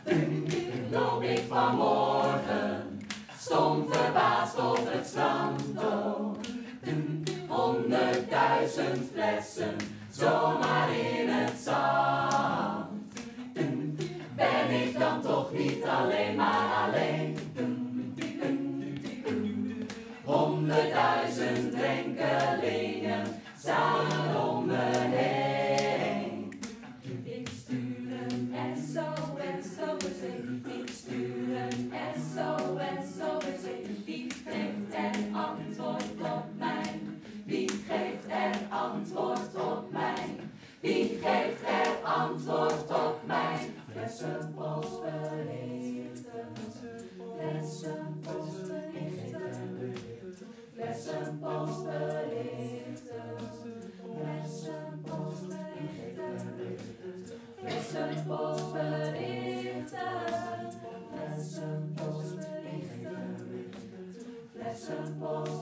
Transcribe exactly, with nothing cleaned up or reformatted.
Loop ik vanmorgen, stom verbaasd op het strand door. Honderdduizend flessen, zomaar in het zand. Ben ik dan toch niet alleen maar alleen? Honderdduizend drenkelingen staan om me heen. Ik stuur een S O S, ik stuur een S O S, wie geeft er antwoord op mij? Wie geeft er antwoord op mij? Wie geeft er antwoord op mij? Flessenpost berichten, Flessenpost berichten, Flessenpost berichten, Flessenpost berichten, Flessenpost berichten, Flessenpost berichten, Flessenpost